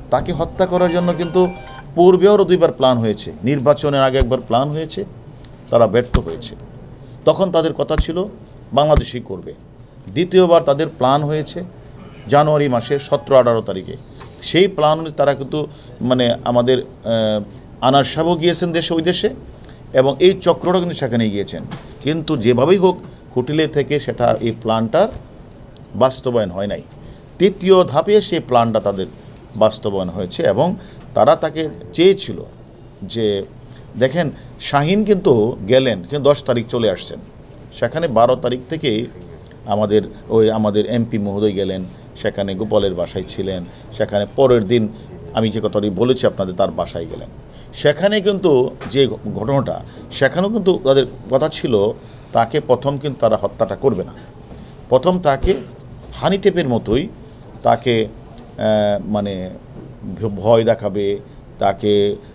তাকে হত্যা করার জন্য কিন্তু পূর্বেও দুইবার প্ল্যান হয়েছে, নির্বাচনের আগে একবার প্ল্যান হয়েছে, তারা ব্যর্থ হয়েছে। তখন তাদের কথা ছিল বাংলাদেশই করবে। দ্বিতীয়বার তাদের প্ল্যান হয়েছে জানুয়ারি মাসের 17-18 তারিখে। সেই প্ল্যান তারা কিন্তু মানে আমাদের আনার সাহেবও গিয়েছেন দেশে, ওই দেশে, এবং এই চক্রটা কিন্তু সেখানে গিয়েছেন। কিন্তু যেভাবেই হোক হোটেলে থেকে সেটা এই প্ল্যানটার বাস্তবায়ন হয় নাই। তৃতীয় ধাপে সেই প্ল্যানটা তাদের বাস্তবায়ন হয়েছে এবং তারা তাকে চেয়েছিল যে দেখেন শাহীন কিন্তু গেলেন, কিন্তু 10 তারিখ চলে আসছেন, সেখানে 12 তারিখ থেকেই আমাদের এমপি মহোদয় গেলেন, সেখানে গোপালের বাসায় ছিলেন, সেখানে পরের দিন আমি যে কথাটি বলেছি আপনাদের তার বাসায় গেলেন। সেখানে কিন্তু যে ঘটনাটা, সেখানেও কিন্তু তাদের কথা ছিল তাকে প্রথম কিন্তু তারা হত্যাটা করবে না, প্রথম তাকে হানি টেপের মতোই তাকে মানে ভয় দেখাবে, তাকে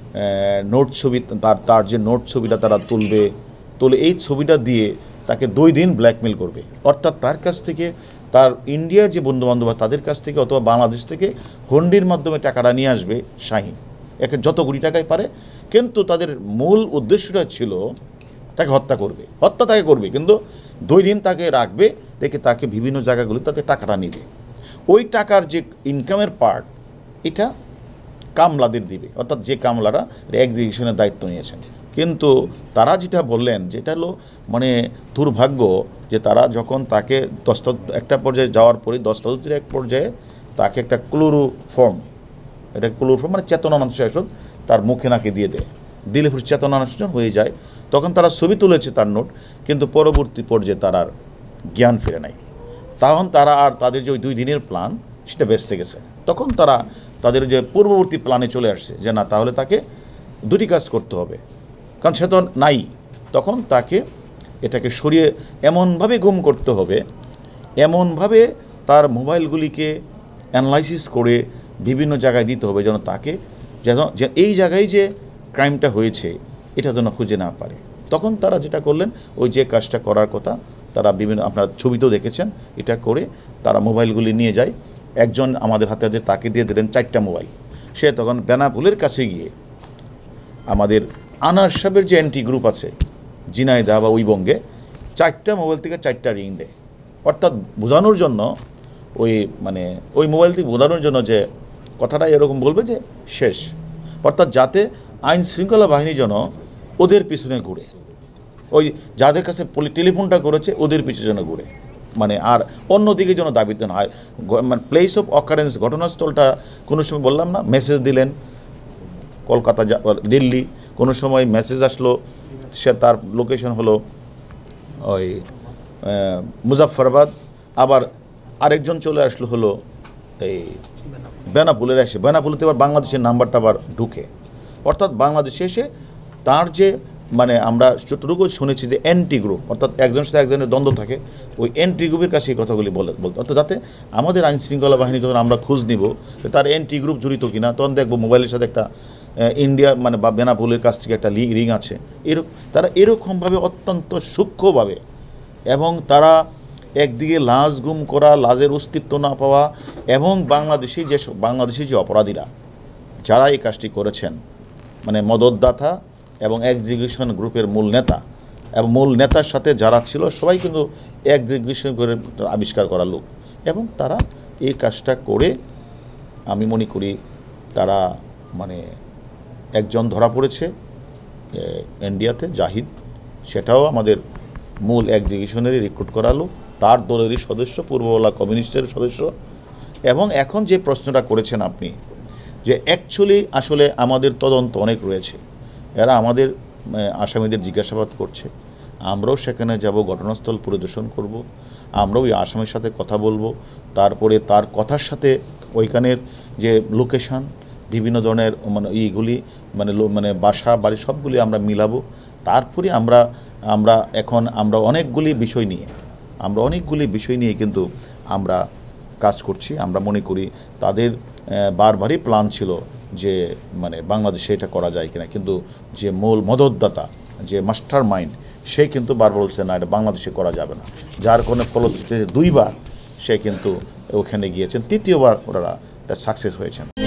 নোট ছবি তার যে নোট ছবিটা তারা তুলে এই ছবিটা দিয়ে তাকে 2 দিন ব্ল্যাকমেল করবে। অর্থাৎ তার কাছ থেকে, তার ইন্ডিয়া যে বন্ধুবান্ধব তাদের কাছ থেকে অথবা বাংলাদেশ থেকে হুন্ডির মাধ্যমে টাকাটা নিয়ে আসবে শাহীন, একে যত কোটি টাকায় পারে। কিন্তু তাদের মূল উদ্দেশ্যটা ছিল তাকে হত্যা তাকে করবে, কিন্তু 2 দিন তাকে রাখবে, রেখে তাকে বিভিন্ন জায়গাগুলো তাতে টাকাটা নিবে। ওই টাকার যে ইনকামের পার্ট এটা কামলাদের দিবে, অর্থাৎ যে কামলারা এক্সিকিউশনের দায়িত্ব নিয়েছেন। কিন্তু তারা যেটা বললেন, যেটা হলো মানে দুর্ভাগ্য, যে তারা যখন তাকে একটা পর্যায়ে যাওয়ার পরে দস্তাবেজের এক পর্যায়ে তাকে একটা ক্লোরোফর্ম মানে চেতনানাশক ওষুধ তার মুখে নাকে দিয়ে দেয়, দিলে পুরো চেতনানাশক হয়ে যায়। তখন তারা ছবি তুলেছে তার নোট, কিন্তু পরবর্তী পর্যায়ে তার আর জ্ঞান ফিরে নাই। তখন তারা আর তাদের যে ওই 2 দিনের প্ল্যান সেটা বেঁচতে গেছে। তখন তারা তাদের যে পূর্ববর্তী প্ল্যানে চলে আসছে যে না, তাহলে তাকে 2টি কাজ করতে হবে, কারণ সে তো নাই। তখন তাকে এটাকে সরিয়ে এমনভাবে গুম করতে হবে, এমনভাবে তার মোবাইলগুলিকে অ্যানালাইসিস করে বিভিন্ন জায়গায় দিতে হবে যেন তাকে যে এই জায়গায় যে ক্রাইমটা হয়েছে এটা যেন খুঁজে না পারে। তখন তারা যেটা করলেন, ওই যে কাজটা করার কথা তারা বিভিন্ন, আপনারা ছবিতেও দেখেছেন, এটা করে তারা মোবাইলগুলি নিয়ে যায়। একজন আমাদের হাতে তাকে দিয়ে দিলেন 4টা মোবাইল। সে তখন বেনাপুলের কাছে গিয়ে আমাদের আনার সাহেবের যে অ্যান্টি গ্রুপ আছে ঝিনাইদহ বা ওই বঙ্গে, 4টা মোবাইল থেকে 4টা রিং দেয়। অর্থাৎ বোঝানোর জন্য ওই মোবাইল থেকে বোঝানোর জন্য যে কথাটা এরকম বলবে যে শেষ, অর্থাৎ যাতে আইন শৃঙ্খলা বাহিনী যেন ওদের পিছনে ঘুরে, ওই যাদের কাছে টেলিফোনটা করেছে ওদের পিছনে যেন ঘুরে, আর অন্যদিকে যেন দাবিত না হয়। প্লেস অফ অকারেন্স, ঘটনাস্থলটা কোনো সময় বললাম না, মেসেজ দিলেন কলকাতা দিল্লি, কোনো সময় মেসেজ আসলো সে তার লোকেশন হলো ওই মুজাফফরাবাদ, আবার আরেকজন চলে আসলো হলো এই বেনাপুলের এসে, বেনাপুলেতে আবার বাংলাদেশের নাম্বারটা আবার ঢুকে। অর্থাৎ বাংলাদেশে এসে তার যে আমরা যতটুকু শুনেছি যে অ্যান্টি গ্রুপ, অর্থাৎ একজনের সাথে একজনের দ্বন্দ্ব থাকে, ওই অ্যান্টি গ্রুপের কাছে এই কথাগুলি বলতে, অর্থাৎ যাতে আমাদের আইন শৃঙ্খলা বাহিনী যখন আমরা খোঁজ নিব তার অ্যান্টি গ্রুপ জড়িত কিনা, তখন দেখবো মোবাইলের সাথে একটা ইন্ডিয়া বা বেনাপুলের কাছ থেকে একটা রিং আছে। তারা এরকমভাবে অত্যন্ত সূক্ষ্মভাবে, এবং তারা একদিকে লাশ গুম করা, লাশের অস্তিত্ব না পাওয়া, এবং বাংলাদেশি যে অপরাধীরা যারা এই কাজটি করেছেন, মদতদাতা এবং এক্সিকিউশন গ্রুপের মূল নেতা এবং মূল নেতার সাথে যারা ছিল সবাই কিন্তু এক্সিকিউশন গ্রুপের আবিষ্কার করা লোক, এবং তারা এই কাজটা করে আমি মনে করি তারা একজন ধরা পড়েছে ইন্ডিয়াতে, জাহিদ, সেটাও আমাদের মূল এক্সিকিউশনেরই রিক্রুট করা লোক, তার দলেরই সদস্য, পূর্ববাংলা কমিউনিস্টের সদস্য। এবং এখন যে প্রশ্নটা করেছেন আপনি, যে অ্যাকচুয়ালি আসলে আমাদের তদন্ত অনেক রয়েছে, এরা আমাদের আসামিদের জিজ্ঞাসাবাদ করছে, আমরাও সেখানে যাব, ঘটনাস্থল পরিদর্শন করব, আমরাও ওই আসামির সাথে কথা বলবো, তারপরে তার কথার সাথে ওইখানের যে লোকেশান, বিভিন্ন ধরনের এইগুলি বাসা বাড়ি সবগুলি আমরা মিলাবো। তারপরে আমরা অনেকগুলি বিষয় নিয়ে কিন্তু আমরা কাজ করছি। আমরা মনে করি তাদের বারবারই প্ল্যান ছিল যে বাংলাদেশে এটা করা যায় কিনা, কিন্তু যে মূল মদতদাতা, যে মাস্টার মাইন্ড, সে কিন্তু বারবার বলছে না, এটা বাংলাদেশে করা যাবে না, যার কোনো ফলশ্রুতিতে 2বার সে কিন্তু ওখানে গিয়েছেন, 3য়বার ওরা এটা সাকসেস হয়েছেন।